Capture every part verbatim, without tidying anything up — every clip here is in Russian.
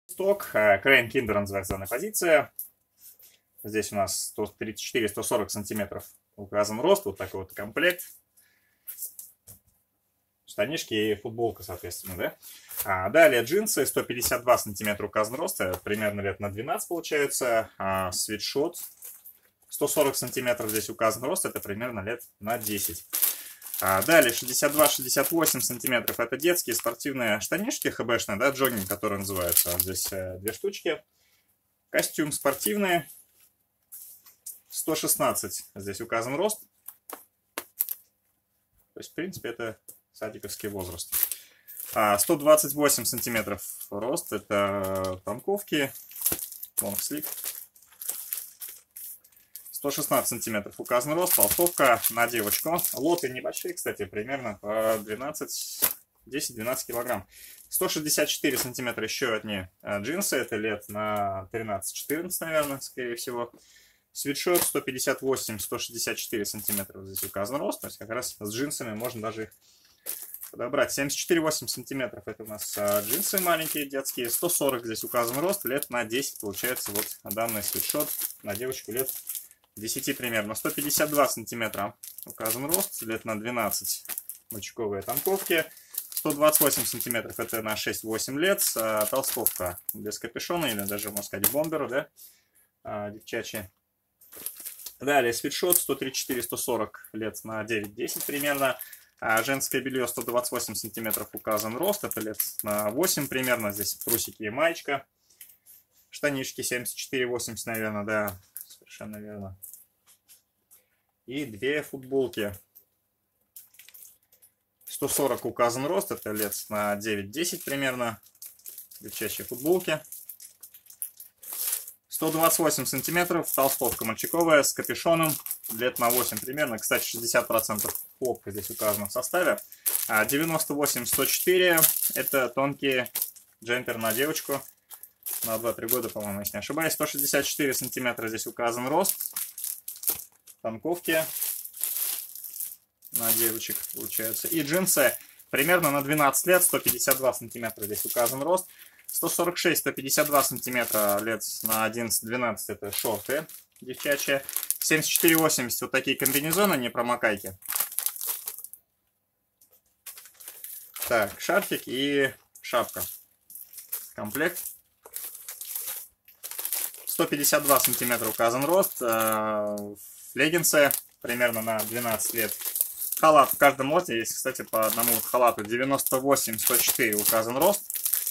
Сток, Крейн Киндер называется данная позиция. Здесь у нас сто тридцать четыре — сто сорок сантиметров указан рост, вот такой вот комплект. Штанишки и футболка, соответственно, да. А далее джинсы, сто пятьдесят два сантиметра указан рост, примерно лет на двенадцать получается. А свитшот, сто сорок сантиметров здесь указан рост, это примерно лет на десять. А далее шестьдесят два — шестьдесят восемь сантиметров, это детские спортивные штанишки хэбэшные, да, джогинг, которые называются. Здесь две штучки. Костюм спортивный, сто шестнадцать здесь указан рост. То есть, в принципе, это садиковский возраст. А сто двадцать восемь сантиметров рост, это танковки, лонгслив. сто шестнадцать сантиметров указан рост, толстовка на девочку. Лоты небольшие, кстати, примерно по двенадцать, десять-двенадцать килограмм. сто шестьдесят четыре сантиметра еще одни джинсы, это лет на тринадцать-четырнадцать, наверное, скорее всего. Свитшот сто пятьдесят восемь — сто шестьдесят четыре сантиметра здесь указан рост, то есть как раз с джинсами можно даже их подобрать. семьдесят четыре — восемь сантиметров это у нас джинсы маленькие детские, сто сорок здесь указан рост, лет на десять получается вот данный свитшот на девочку лет десять примерно. сто пятьдесят два сантиметра указан рост, лет на двенадцать, мальчиковые танковки. сто двадцать восемь сантиметров это на шесть-восемь лет, а толстовка без капюшона или даже, можно сказать, бомберу, да, а, девчачьи. Далее свитшот сто тридцать четыре — сто сорок лет на девять-десять примерно. А женское белье сто двадцать восемь сантиметров указан рост, это лет на восемь примерно. Здесь трусики и маечка. Штанишки семьдесят четыре — восемьдесят, наверное, да, совершенно верно. И две футболки. сто сорок указан рост, это лет на девять-десять примерно. Девчачьи футболки. сто двадцать восемь сантиметров, толстовка мальчиковая с капюшоном, лет на восемь примерно. Кстати, шестьдесят процентов хлопка здесь указано в составе. девяносто восемь — сто четыре, это тонкий джемпер на девочку. На два-три года, по-моему, если не ошибаюсь. сто шестьдесят четыре сантиметра здесь указан рост. Танковки на девочек получается. И джинсы примерно на двенадцать лет, сто пятьдесят два сантиметра здесь указан рост. сто сорок шесть — сто пятьдесят два сантиметра лет на одиннадцать-двенадцать это шорты девчачьи. семьдесят четыре — восемьдесят вот такие комбинезоны, не промокайки. Так, шарфик и шапка. Комплект. сто пятьдесят два сантиметра указан рост. Леггинсы примерно на двенадцать лет. Халат в каждом лоте есть, кстати, по одному вот халату. девяносто восемь — сто четыре указан рост.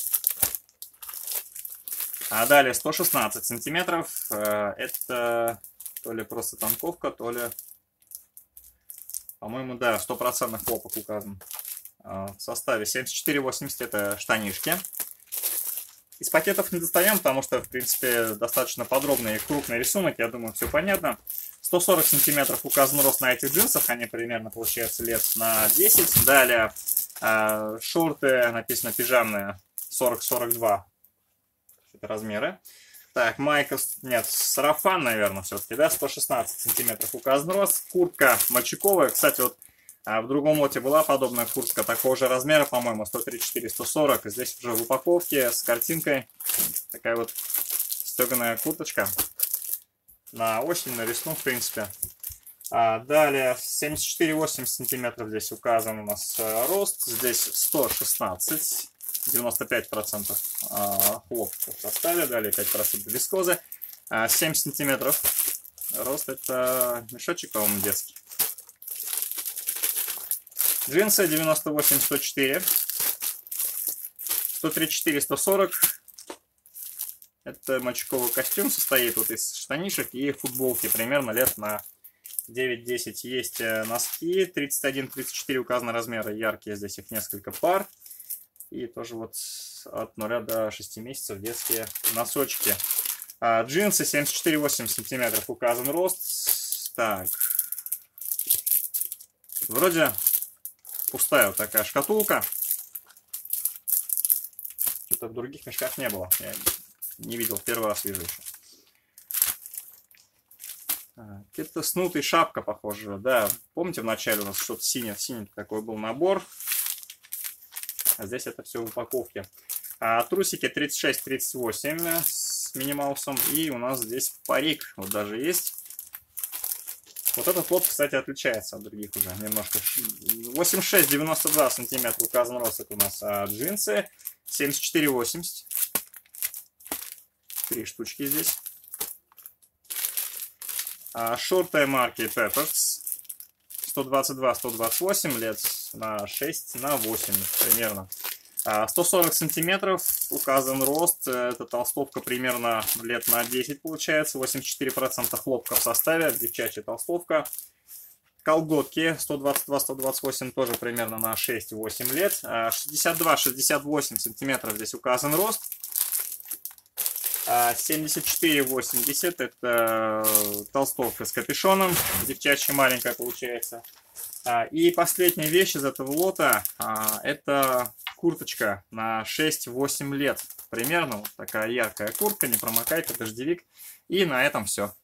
А далее сто шестнадцать сантиметров. Это то ли просто танковка, то ли, по-моему, да, сто процентов хлопок указан. В составе семьдесят четыре — восемьдесят это штанишки. Из пакетов не достаем, потому что, в принципе, достаточно подробный и крупный рисунок. Я думаю, все понятно. сто сорок сантиметров указан рост на этих джинсах. Они примерно, получается, лет на десять. Далее э, шорты, написано пижамные, сорок — сорок два. Это размеры. Так, майка, нет, сарафан, наверное, все-таки, да, сто шестнадцать сантиметров указан рост. Куртка мальчиковая. Кстати, вот в другом лоте была подобная куртка такого же размера, по-моему, сто тридцать четыре — сто сорок. Здесь уже в упаковке с картинкой. Такая вот стеганая курточка. На осень, на весну, в принципе. А далее семьдесят четыре — восемьдесят сантиметров здесь указан у нас рост. Здесь сто шестнадцать. девяносто пять процентов хлопка в составе. Далее пять процентов вискозы. семь сантиметров рост. Это мешочек, по-моему, детский. Джинсы девяносто восемь — сто четыре, сто тридцать четыре — сто сорок. Это мальчиковый костюм, состоит вот из штанишек и футболки, примерно лет на девять-десять. Есть носки тридцать один — тридцать четыре указаны размеры, яркие, здесь их несколько пар. И тоже вот от нуля до шести месяцев детские носочки. А джинсы семьдесят четыре — восемьдесят сантиметров указан рост. Так, вроде пустая вот такая шкатулка. Что-то в других мешках не было. Я не видел, первый раз вижу еще. Это снутый шапка, похоже. Да, помните, в начале у нас что-то синий, синий такой был набор. А здесь это все в упаковке. А трусики тридцать шесть тридцать восемь с минимаусом. И у нас здесь парик вот даже есть. Вот этот лот, кстати, отличается от других уже немножко. восемьдесят шесть девяносто два сантиметра указан рост, это у нас а, джинсы. семьдесят четыре восемьдесят. Три штучки здесь. А, шорты марки Pepper's. сто двадцать два сто двадцать восемь, лет на шесть на восемь примерно. А, сто сорок сантиметров указан рост. Это толстовка примерно лет на десять получается. восемьдесят четыре процента хлопка в составе. Девчачья толстовка. Колготки сто двадцать два сто двадцать восемь тоже примерно на шесть восемь лет. А, шестьдесят два шестьдесят восемь сантиметров здесь указан рост. А, семьдесят четыре восемьдесят это толстовка с капюшоном. Девчачья маленькая получается. А, и последняя вещь из этого лота. А, это курточка на шесть восемь лет. Примерно вот такая яркая куртка, не промокайка, дождевик. И на этом все.